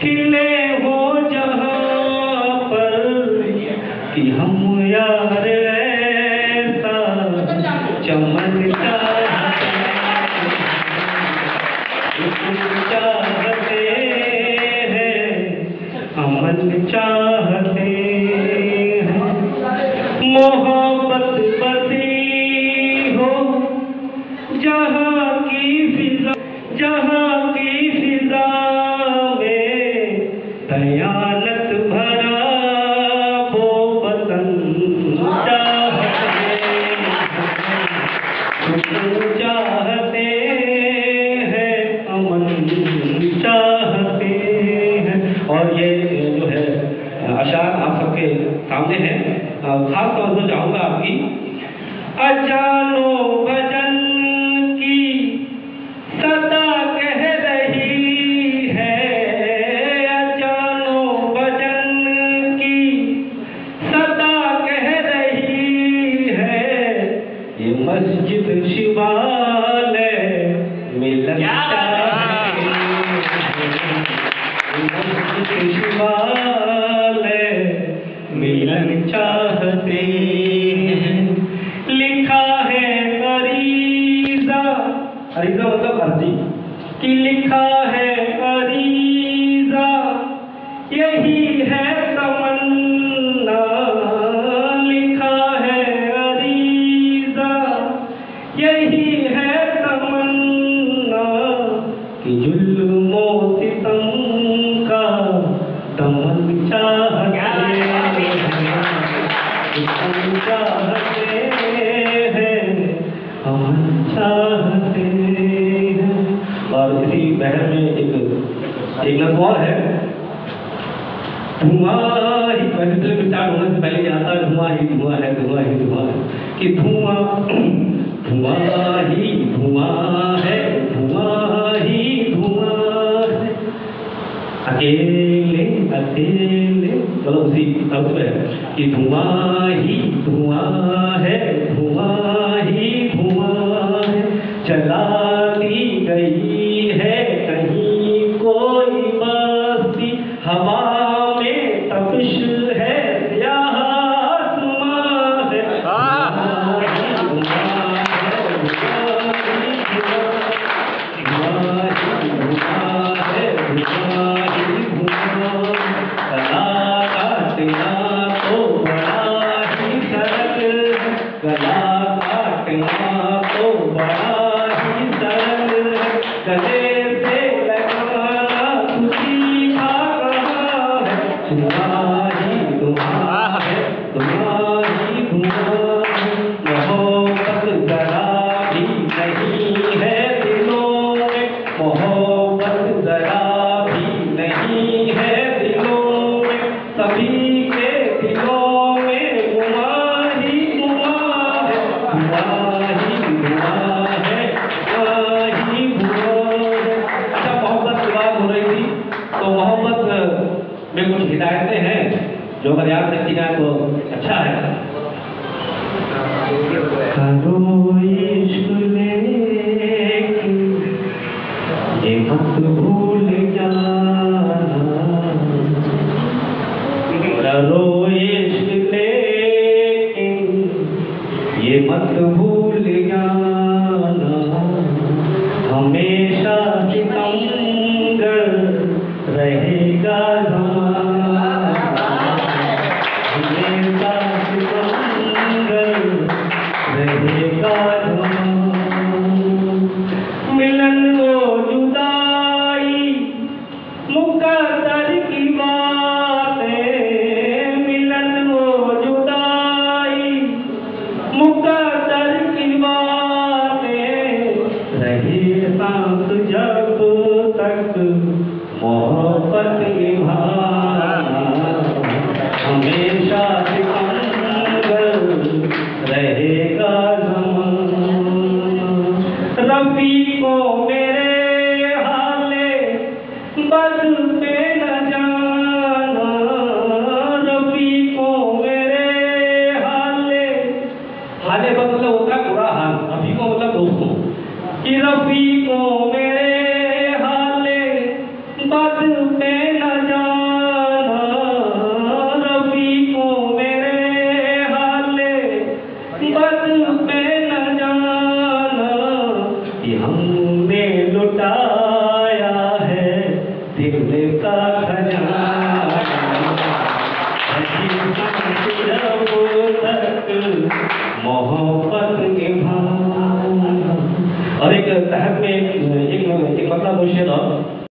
खिले हो जहाँ पर कि हम यार ऐसा चमन चाहते हैं, अमन चाहते हैं, मोहब्बत बसी हो जहाँ की फिजा में दयानत भरा वो वतन चाहते हैं, अमन चाहते हैं। और ये जो है अशार आप सबके सामने है, खास तौर से चाहूँगा आपकी अजानो भजन की सदा कह रही है, अजानो भजन की सदा कह रही है, ये मस्जिद शिवालय मिलन चाहते हैं, मस्जिद शिवालय मिलन चाहते हैं। लिखा है अरीजा, अरीजा मतलब अर्जी, कि लिखा है अरीजा यही है तमन्ना, लिखा है अरीजा यही है तमन्ना, कि जुल्मो सितम का दमन चाहते हैं, अमन चाहते हैं। और इसी बहर में एक नज़्म और है, धुआं ही फिल्म स्टार्ट होने से पहले आता है, धुआं ही धुआं है, धुआं ही धुआं है, कि धुआं धुआं ही धुआं है, धुआं ही धुआं है, अकेले अकेले, चलो उसी तर्ज पे है कि धुआं ही धुआं है, धुआं ही धुआं है, चला दी गई है कहीं कोई बस्ती, हवा में तपिश है, स्याह आसमां है, गला काटना तो बड़ा ही सरल है, गले से लगाना खुशी का कहाँ है, तुम्हारी दुआ है, तुम्हारी दुआ है, मोहब्बत जरा भी नहीं है दिलों में, मोहब्बत जरा भी नहीं है दिलों में, सभी के दिलों में गुमा ही गुमा है, गुमा ही गुमा है, गुमा ही गुमा है। अच्छा, मोहब्बत की बात हो रही थी, तो मोहब्बत में कुछ हिदायतें हैं जो अगर याद रखी जाए तो अच्छा है। करो इश्क लेके ये मत भूल जाना, करो इश्क लेके ये मत भूल जाना, हमेशा सितमगर रहेगा ज़माना, हमेशा कि हम